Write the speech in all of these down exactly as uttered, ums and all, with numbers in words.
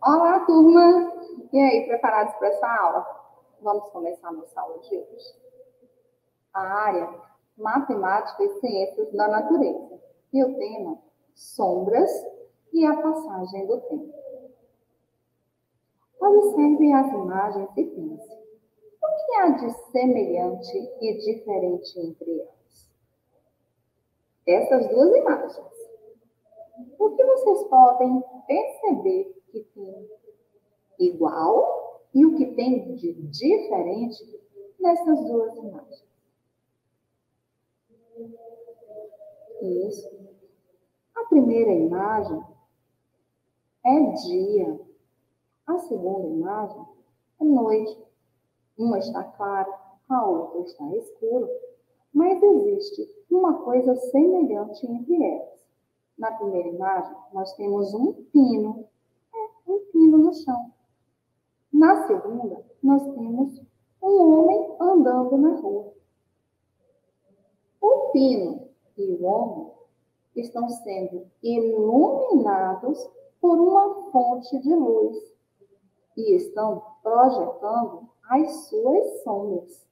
Olá, turma! E aí, preparados para essa aula? Vamos começar a nossa aula de hoje. A área Matemática e Ciências da Natureza. E o tema, sombras e a passagem do tempo. Observe as imagens e pense. O que há de semelhante e diferente entre elas? Essas duas imagens. O que vocês podem perceber que tem igual e o que tem de diferente nessas duas imagens? Isso. A primeira imagem é dia. A segunda imagem é noite. Uma está clara, a outra está escura. Mas existe uma coisa semelhante entre elas. Na primeira imagem, nós temos um pino. É, um pino no chão. Na segunda, nós temos um homem andando na rua. O pino e o homem estão sendo iluminados por uma fonte de luz e estão projetando as suas sombras.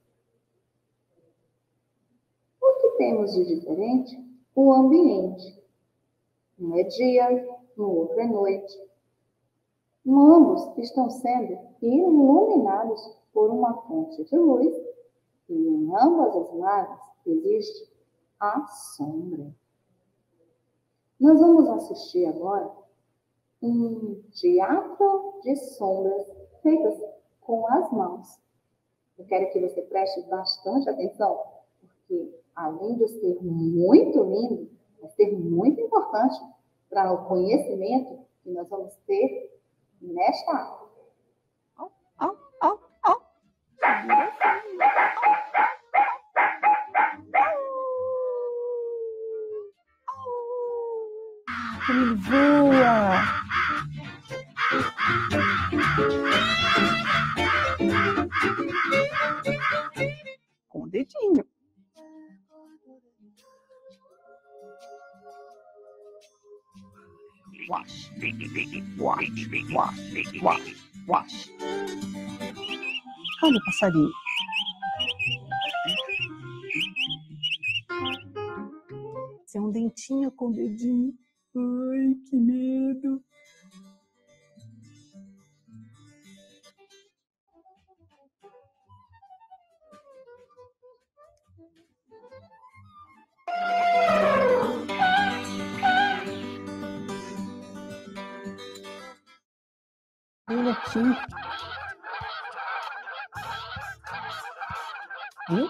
O que temos de diferente? O ambiente. Um é dia, no outro é noite. Ambos estão sendo iluminados por uma fonte de luz e em ambas as imagens existe a sombra. Nós vamos assistir agora um teatro de sombras feitas com as mãos. Eu quero que você preste bastante atenção, porque além de ser muito lindo, vai ser muito importante para o conhecimento que nós vamos ter nesta aula. Oh, oh, oh, oh. Ah, ele voa! Com o dedinho. Wash, wash, wash, wash, wash. Olha o passarinho. Esse é um dentinho com o dedinho. Ai, que medo. Olha aqui. Viu?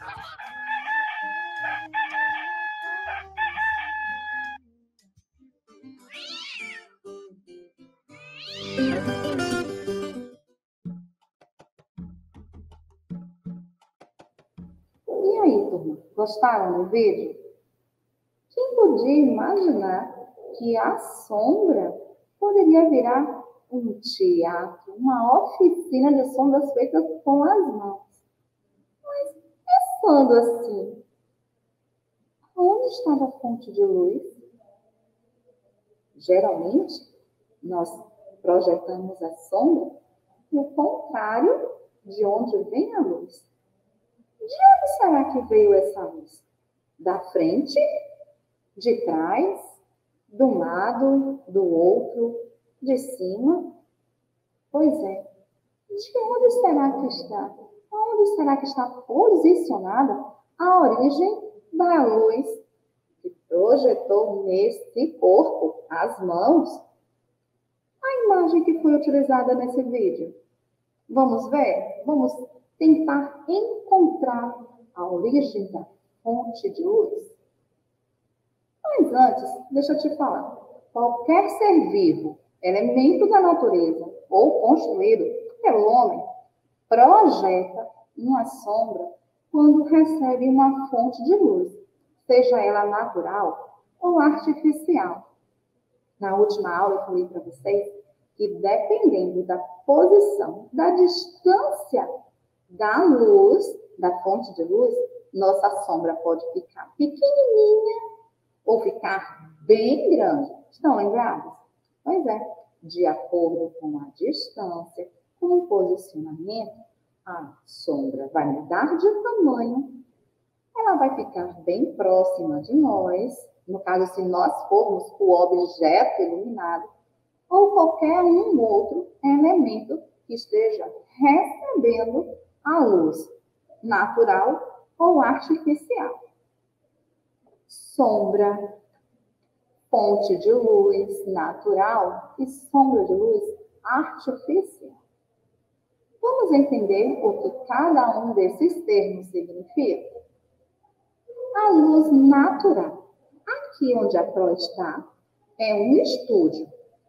E aí, turma? Gostaram do vídeo? Quem podia imaginar que a sombra poderia virar um teatro, uma oficina de sombras feitas com as mãos? Mas pensando assim, onde estava a fonte de luz? Geralmente, nós projetamos a sombra no contrário de onde vem a luz. De onde será que veio essa luz? Da frente? De trás? Do lado? Do outro? De cima? Pois é. De onde será que está? Onde será que está posicionada a origem da luz que projetou nesse corpo, as mãos? A imagem que foi utilizada nesse vídeo. Vamos ver? Vamos tentar encontrar a origem da fonte de luz. Mas antes, deixa eu te falar. Qualquer ser vivo, elemento da natureza ou construído pelo homem, projeta uma sombra quando recebe uma fonte de luz, seja ela natural ou artificial. Na última aula eu falei para vocês que dependendo da posição, da distância da luz, da fonte de luz, nossa sombra pode ficar pequenininha ou ficar bem grande. Estão lembrados? Pois é. de acordo com a distância, com o posicionamento, a sombra vai mudar de tamanho, ela vai ficar bem próxima de nós, no caso, se nós formos o objeto iluminado, ou qualquer um outro elemento que esteja recebendo a luz natural ou artificial. Sombra, fonte de luz natural e sombra de luz artificial. Vamos entender o que cada um desses termos significa? A luz natural. Aqui onde a Pro está, é um estúdio.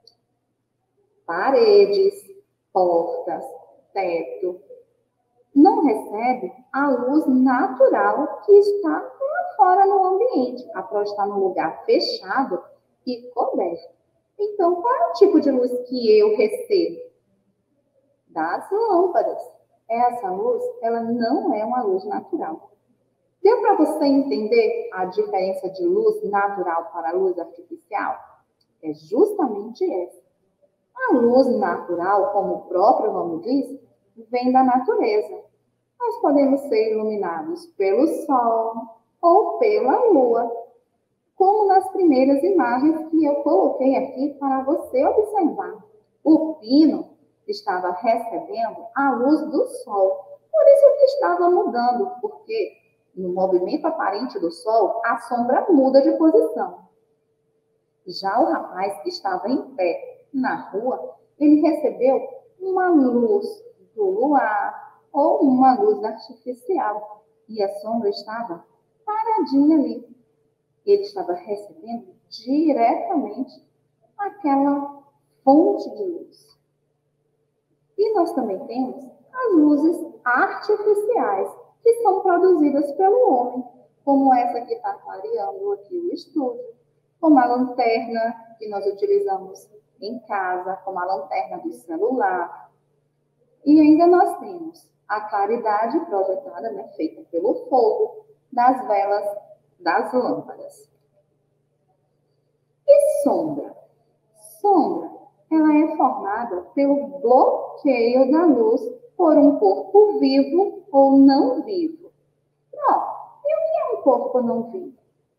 Paredes, portas, teto. Não recebe a luz natural que está lá fora no ambiente. A Pro está num lugar fechado e coberto. Então, qual é o tipo de luz que eu recebo? Das lâmpadas. Essa luz, ela não é uma luz natural. Deu para você entender a diferença de luz natural para luz artificial? É justamente essa. A luz natural, como o próprio nome diz, vem da natureza. Nós podemos ser iluminados pelo sol ou pela lua, como nas primeiras imagens que eu coloquei aqui para você observar. O pino estava recebendo a luz do sol, por isso que estava mudando, porque no movimento aparente do sol, a sombra muda de posição. Já o rapaz que estava em pé na rua, ele recebeu uma luz do luar ou uma luz artificial. E a sombra estava paradinha ali. Ele estava recebendo diretamente aquela fonte de luz. E nós também temos as luzes artificiais, que são produzidas pelo homem, como essa que está clareando aqui o estúdio, como a lanterna que nós utilizamos em casa, como a lanterna do celular. E ainda nós temos a claridade projetada, né, feita pelo fogo das velas das lâmpadas. E sombra? Sombra, ela é formada pelo bloqueio da luz por um corpo vivo ou não vivo. Não. E o que é um corpo não vivo?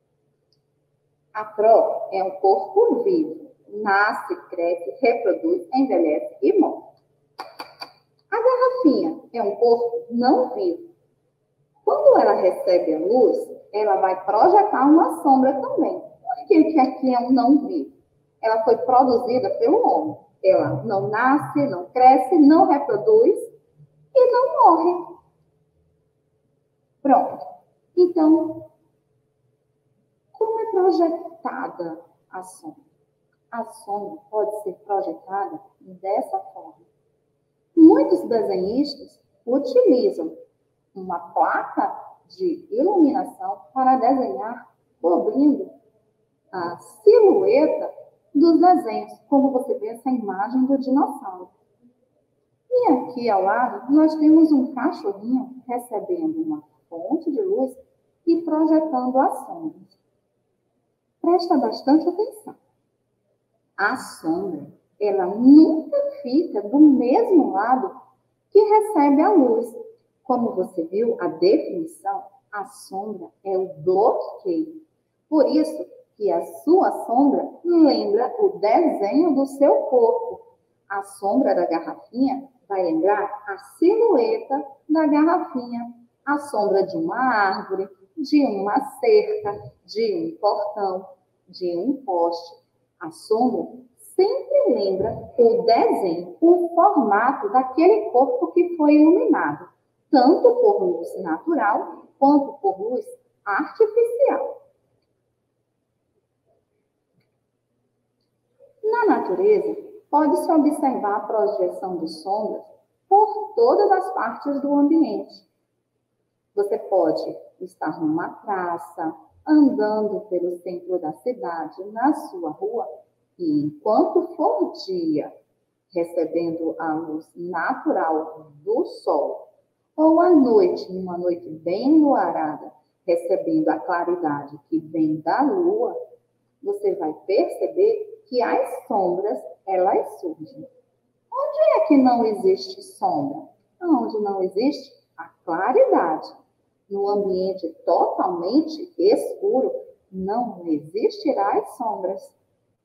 A Pro é um corpo vivo. Nasce, cresce, reproduz, envelhece e morre. A garrafinha é um corpo não vivo. Quando ela recebe a luz, ela vai projetar uma sombra também. Por que que aqui é um não vivo? Ela foi produzida pelo homem. Ela não nasce, não cresce, não reproduz e não morre. Pronto. Então, como é projetada a sombra? A sombra pode ser projetada dessa forma. Muitos desenhistas utilizam uma placa de iluminação para desenhar cobrindo a silhueta dos desenhos, como você vê essa imagem do dinossauro. E aqui ao lado, nós temos um cachorrinho recebendo uma fonte de luz e projetando as sombras. Presta bastante atenção. A sombra, ela nunca fica do mesmo lado que recebe a luz. Como você viu, a definição, a sombra é o bloqueio. Por isso que a sua sombra lembra o desenho do seu corpo. A sombra da garrafinha vai lembrar a silhueta da garrafinha. A sombra de uma árvore, de uma cerca, de um portão, de um poste. A sombra sempre lembra o desenho, o formato daquele corpo que foi iluminado, tanto por luz natural quanto por luz artificial. Na natureza, pode-se observar a projeção de sombras por todas as partes do ambiente. Você pode estar numa praça, andando pelo centro da cidade, na sua rua, e enquanto for dia, recebendo a luz natural do sol, ou à noite, numa noite bem enluarada, recebendo a claridade que vem da lua, você vai perceber que as sombras elas surgem. Onde é que não existe sombra? Onde não existe a claridade. No ambiente totalmente escuro, não existirá as sombras.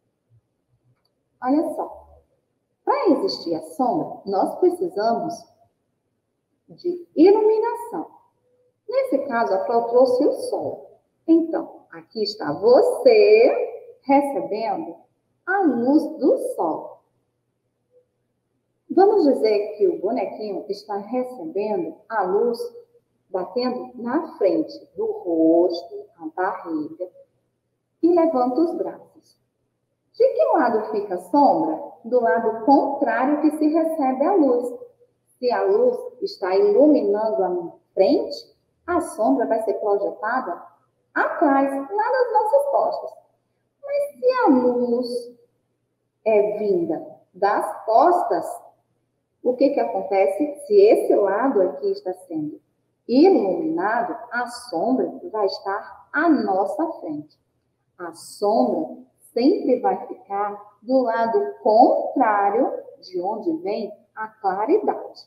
Olha só, para existir a sombra, nós precisamos de iluminação. Nesse caso, a Flor trouxe o sol. Então, aqui está você recebendo a luz do sol. Vamos dizer que o bonequinho está recebendo a luz batendo na frente do rosto, a barriga, e levanta os braços. De que lado fica a sombra? Do lado contrário que se recebe a luz. Se a luz está iluminando a frente, a sombra vai ser projetada atrás, lá nas nossas costas. Mas se a luz é vinda das costas, o que que acontece? Se esse lado aqui está sendo iluminado, a sombra vai estar à nossa frente. A sombra sempre vai ficar do lado contrário de onde vem a claridade.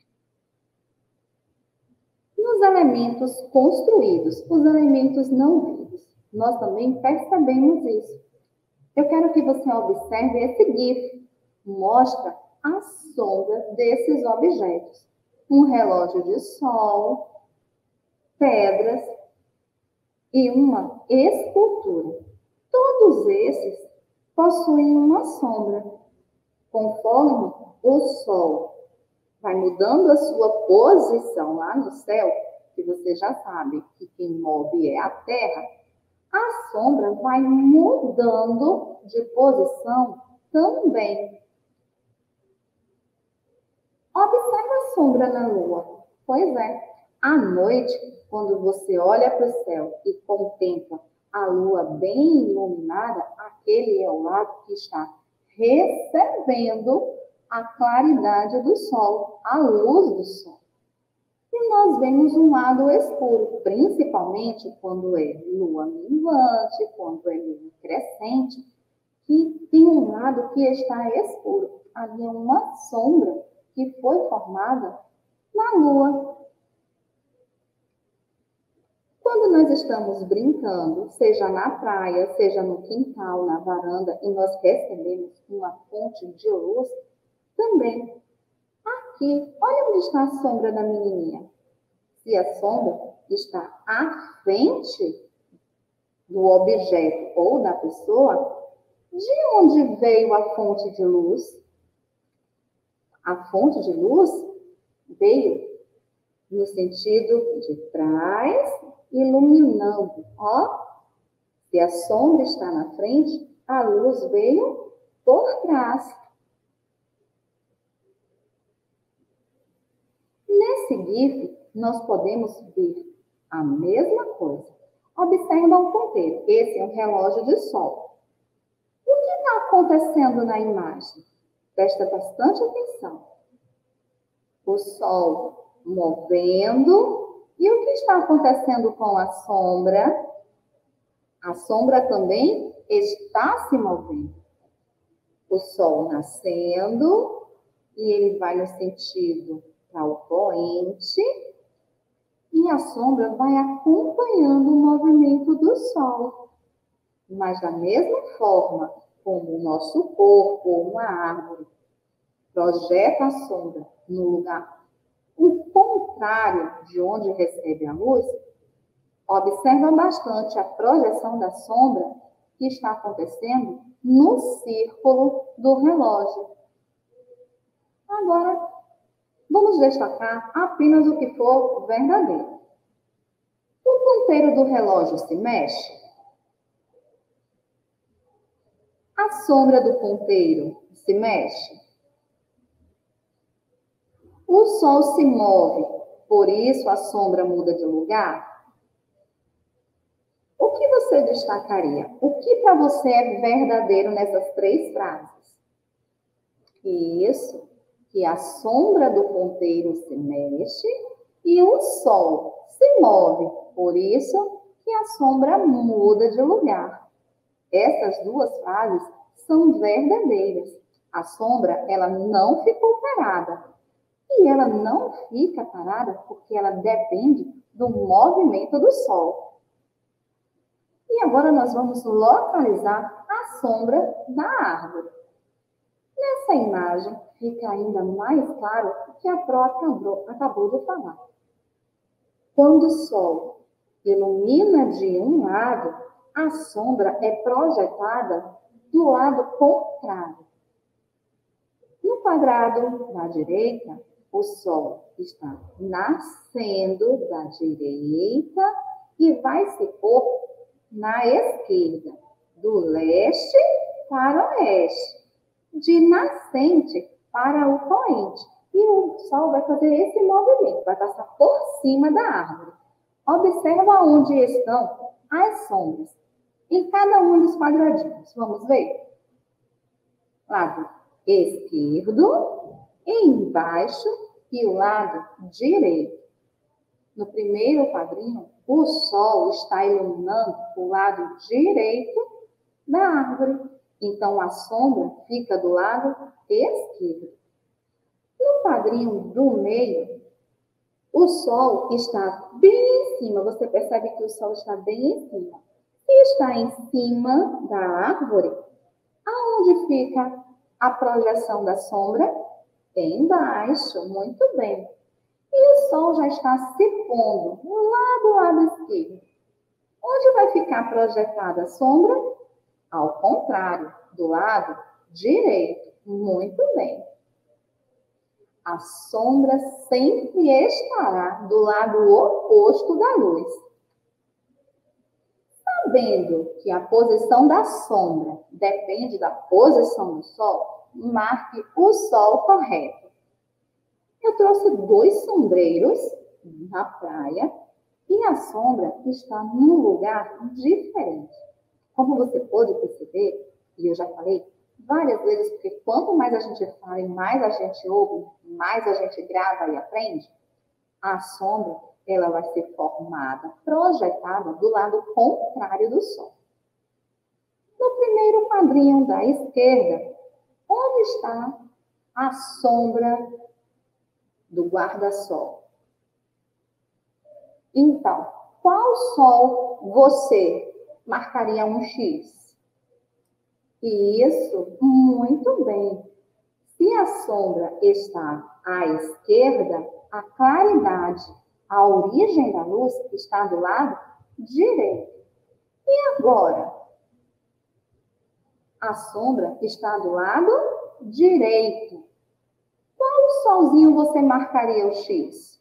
Nos elementos construídos, os elementos não vivos, nós também percebemos isso. Eu quero que você observe esse GIF. Mostra a sombra desses objetos. Um relógio de sol, pedras e uma escultura. Todos esses possuem uma sombra. Conforme o sol vai mudando a sua posição lá no céu, que você já sabe que quem move é a Terra, a sombra vai mudando de posição também. Observe a sombra na lua. Pois é, à noite, quando você olha para o céu e contempla a lua bem iluminada, aquele é o lado que está recebendo a claridade do sol, a luz do sol. E nós vemos um lado escuro, principalmente quando é lua minguante, quando é lua crescente, que tem um lado que está escuro. Ali é uma sombra que foi formada na lua. Quando nós estamos brincando, seja na praia, seja no quintal, na varanda, e nós recebemos uma fonte de luz, também. Aqui, olha onde está a sombra da menininha. Se a sombra está à frente do objeto ou da pessoa, de onde veio a fonte de luz? A fonte de luz veio no sentido de trás, iluminando. Ó, se a sombra está na frente, a luz veio por trás. Nesse GIF, nós podemos ver a mesma coisa. Observa um ponteiro. Esse é um relógio de sol. O que está acontecendo na imagem? Presta bastante atenção. O sol movendo. E o que está acontecendo com a sombra? A sombra também está se movendo. O sol nascendo e ele vai no sentido para o poente e a sombra vai acompanhando o movimento do sol. Mas da mesma forma como o nosso corpo ou uma árvore projeta a sombra no lugar o contrário de onde recebe a luz, observa bastante a projeção da sombra que está acontecendo no círculo do relógio. Agora, vamos destacar apenas o que for verdadeiro. O ponteiro do relógio se mexe? A sombra do ponteiro se mexe? O sol se move, por isso a sombra muda de lugar? O que você destacaria? O que para você é verdadeiro nessas três frases? Isso, que a sombra do ponteiro se mexe e o sol se move, por isso que a sombra muda de lugar. Essas duas frases são verdadeiras. A sombra, ela não ficou parada. E ela não fica parada porque ela depende do movimento do sol. E agora nós vamos localizar a sombra da árvore. Nessa imagem fica ainda mais claro o que a Pró acabou, acabou de falar. Quando o sol ilumina de um lado, a sombra é projetada do lado contrário. No quadrado da direita, o sol está nascendo da direita e vai se pôr na esquerda, do leste para o oeste, de nascente para o poente. E o sol vai fazer esse movimento, vai passar por cima da árvore. Observa onde estão as sombras, em cada um dos quadradinhos. Vamos ver? Lado esquerdo, embaixo e o lado direito. No primeiro quadrinho, o sol está iluminando o lado direito da árvore. Então, a sombra fica do lado esquerdo. No quadrinho do meio, o sol está bem em cima. Você percebe que o sol está bem em cima. Se está em cima da árvore, aonde fica a projeção da sombra? Embaixo, muito bem. E o sol já está se pondo lá do lado esquerdo. Onde vai ficar projetada a sombra? Ao contrário, do lado direito. Muito bem. A sombra sempre estará do lado oposto da luz. Sabendo que a posição da sombra depende da posição do sol, marque o sol correto. Eu trouxe dois sombreiros na praia e a sombra está num lugar diferente. Como você pode perceber, e eu já falei várias vezes, porque quanto mais a gente fala e mais a gente ouve, mais a gente grava e aprende, a sombra ela vai ser formada, projetada do lado contrário do sol. No primeiro quadrinho da esquerda, onde está a sombra do guarda-sol? Então, qual sol você marcaria um X? Isso, muito bem. Se a sombra está à esquerda, a claridade, a origem da luz está do lado direito. E agora? A sombra está do lado direito. Qual solzinho você marcaria o X?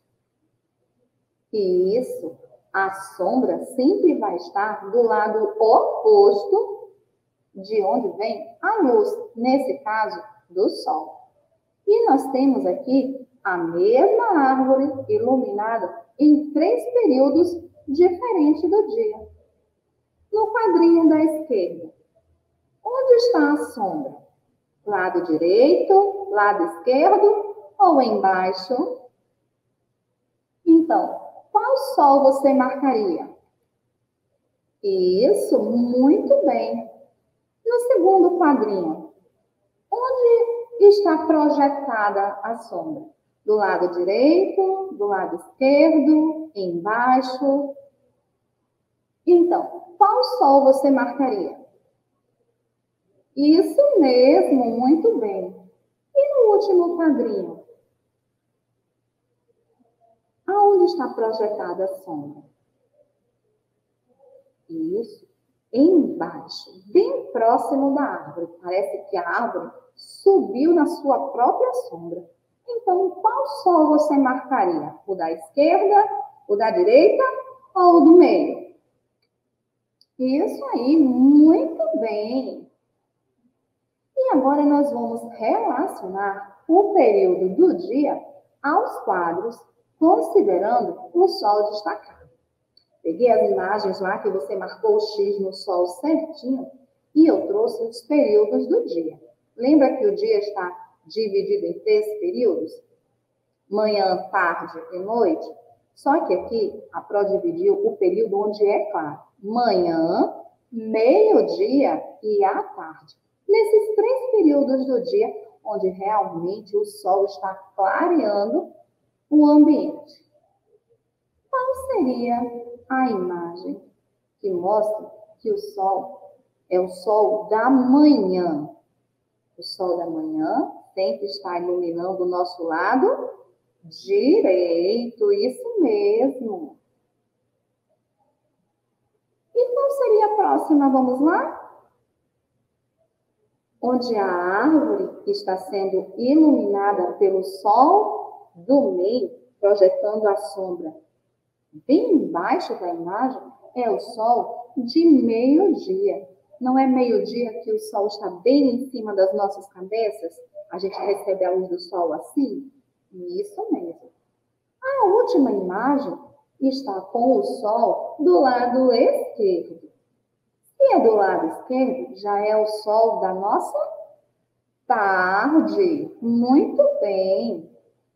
Isso, a sombra sempre vai estar do lado oposto de onde vem a luz, nesse caso, do sol. E nós temos aqui a mesma árvore iluminada em três períodos diferentes do dia. No quadrinho da esquerda, onde está a sombra? Lado direito, lado esquerdo ou embaixo? Então, qual sol você marcaria? Isso, muito bem. No segundo quadrinho, onde está projetada a sombra? Do lado direito, do lado esquerdo, embaixo? Então, qual sol você marcaria? Isso mesmo, muito bem. E no último quadrinho? Aonde está projetada a sombra? Isso, embaixo, bem próximo da árvore. Parece que a árvore subiu na sua própria sombra. Então, qual sol você marcaria? O da esquerda, o da direita ou o do meio? Isso aí, muito bem. E agora nós vamos relacionar o período do dia aos quadros, considerando o sol destacado. Peguei as imagens lá que você marcou o X no sol certinho e eu trouxe os períodos do dia. Lembra que o dia está dividido em três períodos? Manhã, tarde e noite? Só que aqui a Pró dividiu o período onde é claro. Manhã, meio-dia e à tarde. nesses três períodos do dia, onde realmente o sol está clareando o ambiente. Qual seria a imagem que mostra que o sol é o sol da manhã? O sol da manhã sempre está iluminando o nosso lado direito, isso mesmo. E qual seria a próxima? Vamos lá? Onde a árvore está sendo iluminada pelo sol do meio, projetando a sombra bem embaixo da imagem, é o sol de meio-dia. Não é meio-dia que o sol está bem em cima das nossas cabeças? A gente recebe a luz do sol assim? Isso mesmo. A última imagem está com o sol do lado esquerdo. Se é do lado esquerdo, já é o sol da nossa tarde. Muito bem.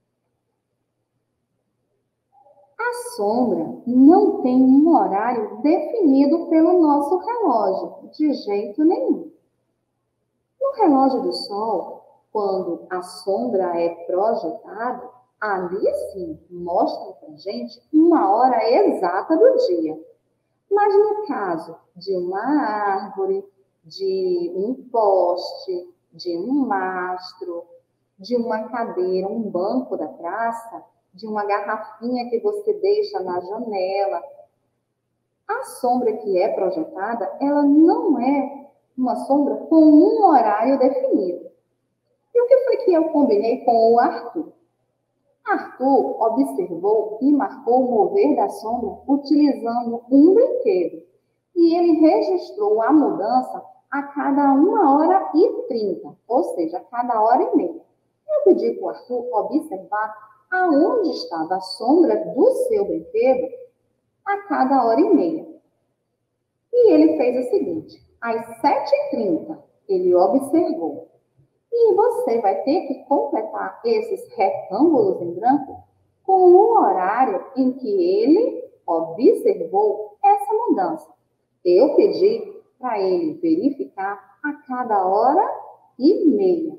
A sombra não tem um horário definido pelo nosso relógio, de jeito nenhum. No relógio do sol, quando a sombra é projetada, ali sim mostra pra gente uma hora exata do dia. Mas no caso de uma árvore, de um poste, de um mastro, de uma cadeira, um banco da praça, de uma garrafinha que você deixa na janela, a sombra que é projetada, ela não é uma sombra com um horário definido. E o que foi que eu combinei com o Arthur? Arthur observou e marcou o mover da sombra utilizando um brinquedo. E ele registrou a mudança a cada uma hora e trinta, ou seja, a cada hora e meia. Eu pedi para o Arthur observar aonde estava a sombra do seu brinquedo a cada hora e meia. E ele fez o seguinte, às sete e trinta ele observou. E você vai ter que completar esses retângulos em branco com o horário em que ele observou essa mudança. Eu pedi para ele verificar a cada hora e meia.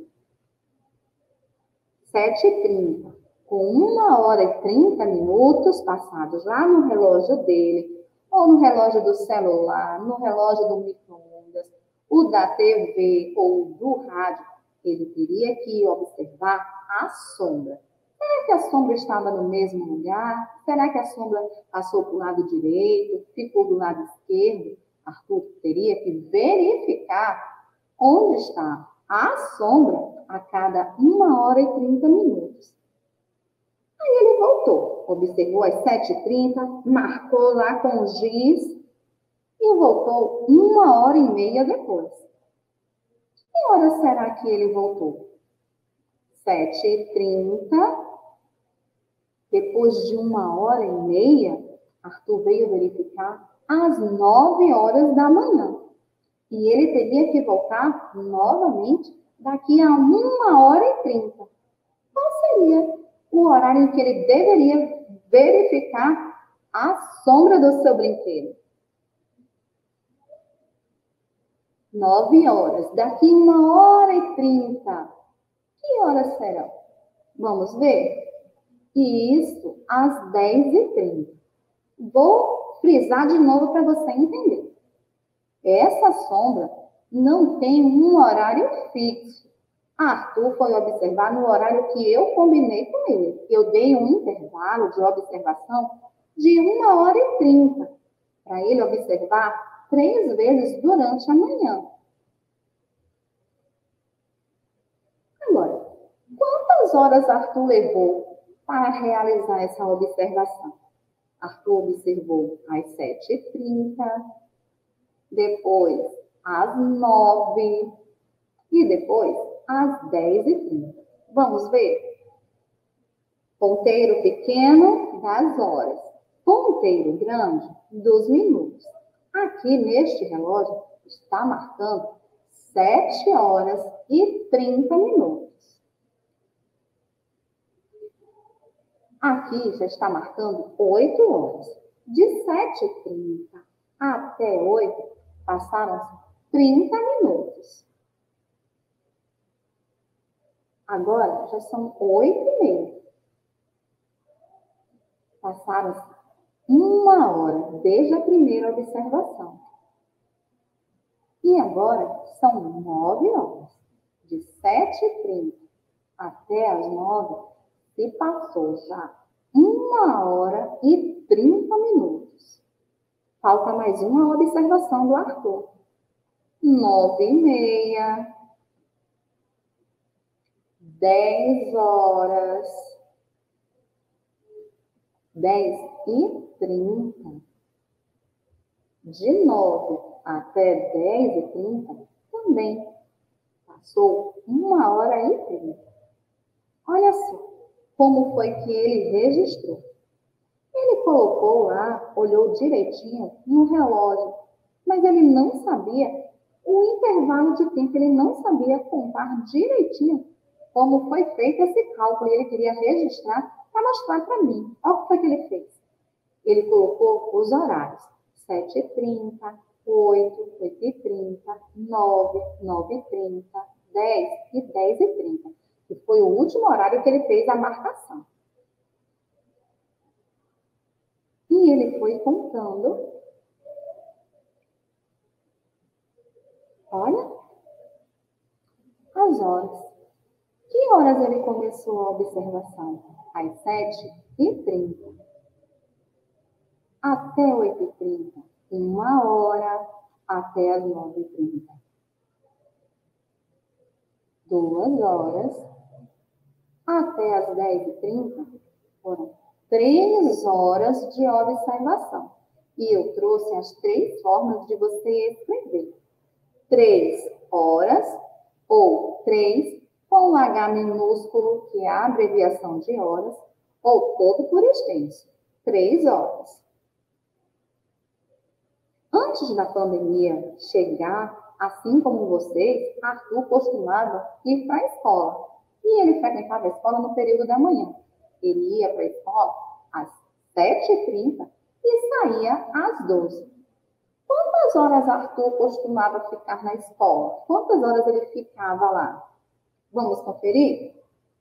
sete e trinta. Com uma hora e trinta minutos passados lá no relógio dele, ou no relógio do celular, no relógio do micro-ondas, o da T V ou do rádio, ele teria que observar a sombra. Será que a sombra estava no mesmo lugar? Será que a sombra passou para o lado direito, ficou do lado esquerdo? Arthur teria que verificar onde está a sombra a cada uma hora e trinta minutos. Aí ele voltou, observou às sete e trinta, marcou lá com o giz e voltou uma hora e meia depois. Que hora será que ele voltou? sete e trinta. Depois de uma hora e meia, Arthur veio verificar às nove horas da manhã. E ele teria que voltar novamente daqui a uma hora e trinta. Qual seria o horário em que ele deveria verificar a sombra do seu brinquedo? Nove horas. Daqui uma hora e trinta. Que horas serão? Vamos ver? Isso, às dez e trinta. Vou frisar de novo para você entender. Essa sombra não tem um horário fixo. Arthur foi observar no horário que eu combinei com ele. Eu dei um intervalo de observação de uma hora e trinta para ele observar três vezes durante a manhã. Agora, quantas horas Arthur levou para realizar essa observação? Arthur observou às sete e trinta, depois às nove e depois às dez e trinta. Vamos ver? Ponteiro pequeno das horas, ponteiro grande dos minutos. Aqui neste relógio está marcando sete horas e trinta minutos. Aqui já está marcando oito horas. De sete e trinta até oito passaram-se trinta minutos. Agora já são oito e meia. Passaram-se uma hora desde a primeira observação. E agora são nove horas. De sete e trinta até as nove, se passou já uma hora e trinta minutos. Falta mais uma observação do Arthur. Nove e meia. Dez horas. Dez e trinta. De nove até dez e trinta também passou uma hora e trinta. Olha só como foi que ele registrou. Ele colocou lá, olhou direitinho no relógio, mas ele não sabia o intervalo de tempo, ele não sabia contar direitinho como foi feito esse cálculo. E ele queria registrar para mostrar para mim. Olha o que foi que ele fez. Ele colocou os horários. sete e trinta, oito, oito e trinta, nove, nove e trinta, dez e dez e trinta. Que foi o último horário que ele fez a marcação. E ele foi contando. Olha as horas. Que horas ele começou a observação? Às sete e trinta. Até oito e trinta. Uma hora até as nove e trinta. Duas horas até as dez e trinta. Foram três horas de observação. E eu trouxe as três formas de você escrever. Três horas ou três com o H minúsculo, que é a abreviação de horas, ou todo por extenso. Três horas. Antes da pandemia chegar, assim como vocês, Arthur costumava ir para a escola. E ele frequentava a escola no período da manhã. Ele ia para a escola às sete e trinta e saía às doze. Quantas horas Arthur costumava ficar na escola? Quantas horas ele ficava lá? Vamos conferir?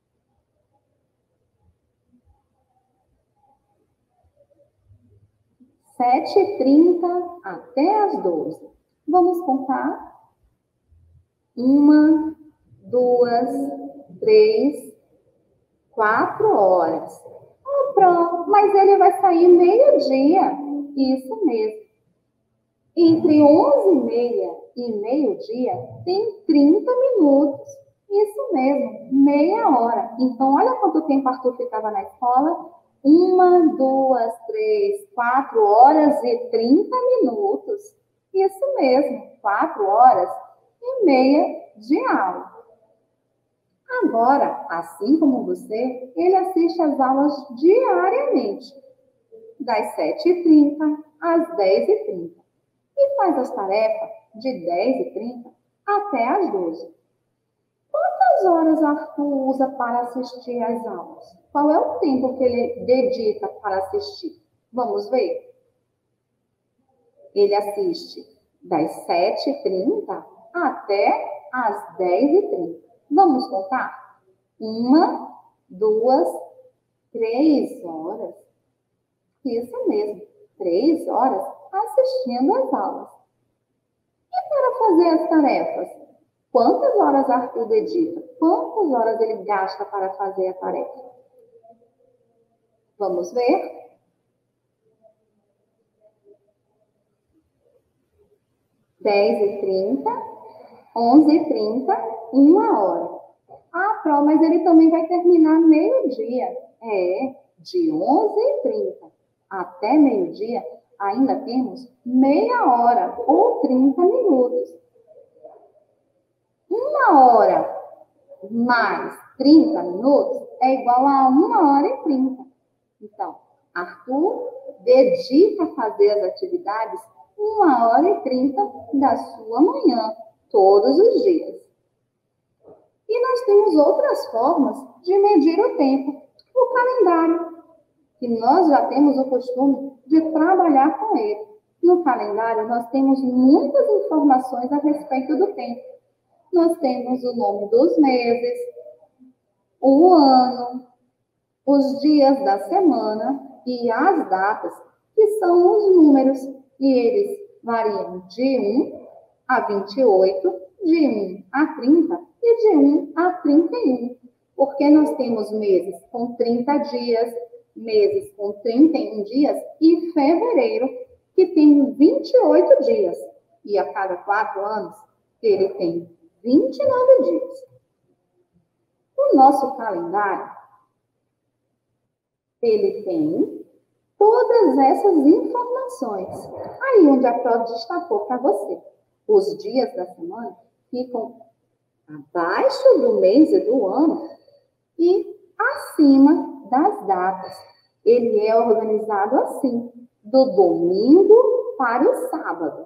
sete e trinta até as doze. Vamos contar? Uma, duas, três, quatro horas. Oh, pronto, mas ele vai sair meio-dia. Isso mesmo. Entre onze e meia e meio-dia tem trinta minutos. Isso mesmo, meia hora. Então, olha quanto tempo Arthur ficava na escola. Uma, duas, três, quatro horas e trinta minutos. Isso mesmo, quatro horas e meia de aula. Agora, assim como você, ele assiste às aulas diariamente, das sete e trinta às dez e trinta. E faz as tarefas de dez e trinta até às doze. Quantas horas Arthur usa para assistir às aulas? Qual é o tempo que ele dedica para assistir? Vamos ver? Ele assiste das sete e trinta até às dez e trinta. Vamos contar? Uma, duas, três horas. Isso mesmo, três horas assistindo às aulas. E para fazer as tarefas? Quantas horas Arthur dedica? Quantas horas ele gasta para fazer a tarefa? Vamos ver? dez e trinta, onze e trinta, uma hora. Ah, Pró, mas ele também vai terminar meio-dia. É, de onze e trinta até meio-dia, ainda temos meia hora ou trinta minutos. Uma hora mais trinta minutos é igual a uma hora e trinta. Então, Arthur dedica a fazer as atividades uma hora e trinta da sua manhã, todos os dias. E nós temos outras formas de medir o tempo. O calendário, que nós já temos o costume de trabalhar com ele. No calendário, nós temos muitas informações a respeito do tempo. Nós temos o nome dos meses, o ano, os dias da semana e as datas, que são os números, e eles variam de um a vinte e oito, de um a trinta e de um a trinta e um, porque nós temos meses com trinta dias, meses com trinta e um dias e fevereiro, que tem vinte e oito dias, e a cada quatro anos ele tem vinte e nove dias. O nosso calendário, ele tem todas essas informações. Aí onde a Pró destacou para você. Os dias da semana ficam abaixo do mês e do ano e acima das datas. Ele é organizado assim, do domingo para o sábado.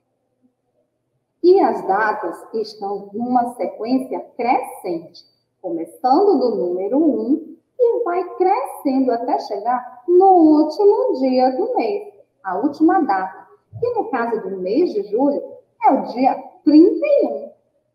E as datas estão numa sequência crescente, começando do número um e vai crescendo até chegar no último dia do mês, a última data, que no caso do mês de julho é o dia trinta e um.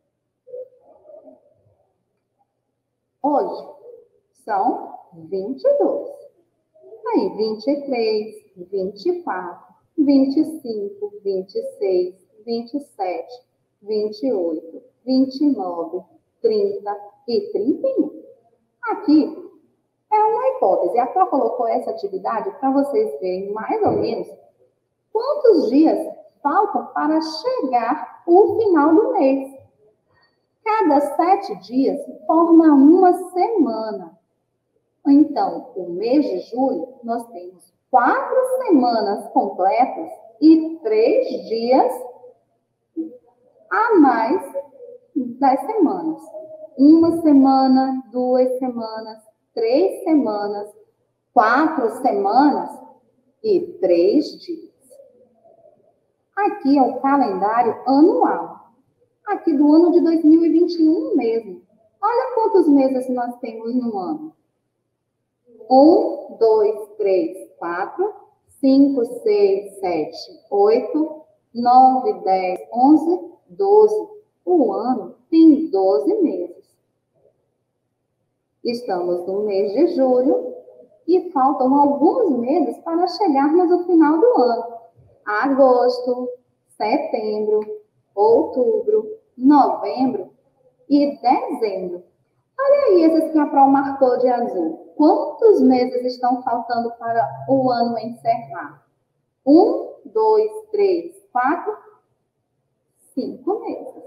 Hoje são vinte e dois. Aí vinte e três, vinte e quatro, vinte e cinco, vinte e seis, vinte e sete, vinte e oito, vinte e nove, trinta e trinta e um. Aqui é uma hipótese. A Pró colocou essa atividade para vocês verem mais ou menos quantos dias faltam para chegar o final do mês. Cada sete dias forma uma semana. Então, o mês de julho, nós temos quatro semanas completas e três dias a mais das semanas. Uma semana, duas semanas, três semanas, quatro semanas e três dias. Aqui é o calendário anual. Aqui do ano de dois mil e vinte e um mesmo. Olha quantos meses nós temos no ano. Um, dois, três, quatro, cinco, seis, sete, oito, nove, dez, onze, doze. O ano tem doze meses. Estamos no mês de julho e faltam alguns meses para chegarmos ao final do ano. Agosto, setembro, outubro, novembro e dezembro. Olha aí esses que a Pró marcou de azul. Quantos meses estão faltando para o ano encerrar? Um, dois, três, quatro, cinco meses.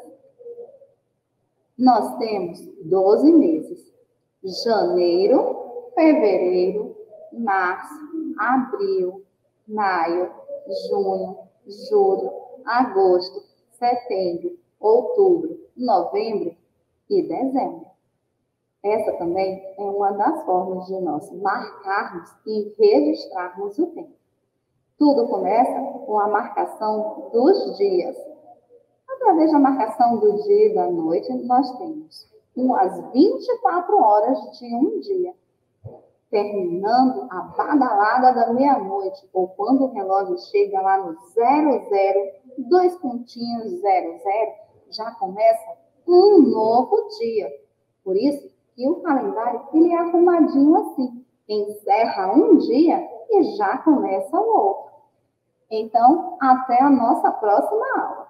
Nós temos doze meses. Janeiro, fevereiro, março, abril, maio, junho, julho, agosto, setembro, outubro, novembro e dezembro. Essa também é uma das formas de nós marcarmos e registrarmos o tempo. Tudo começa com a marcação dos dias. Através da marcação do dia e da noite, nós temos umas vinte e quatro horas de um dia. Terminando a badalada da meia-noite, ou quando o relógio chega lá no zero zero, dois pontinhos zero zero, já começa um novo dia. Por isso que o calendário ele é arrumadinho assim. Encerra um dia e já começa o outro. Então, até a nossa próxima aula.